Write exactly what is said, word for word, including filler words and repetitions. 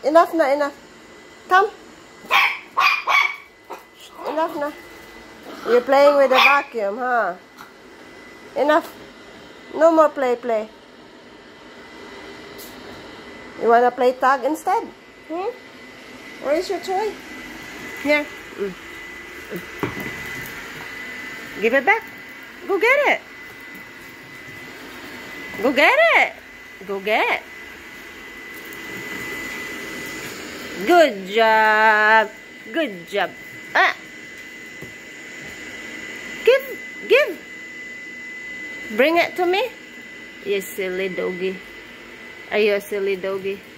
enough na, enough. Come. Enough na. You're playing with the vacuum, huh? Enough. No more play, play. You wanna play tag instead? Hmm? Where's your toy? Here. Mm. Mm. Give it back. Go get it. Go get it. Go get it. Good job. Good job. Ah. Give. Give. Bring it to me. You silly doggy. Are you a silly doggy?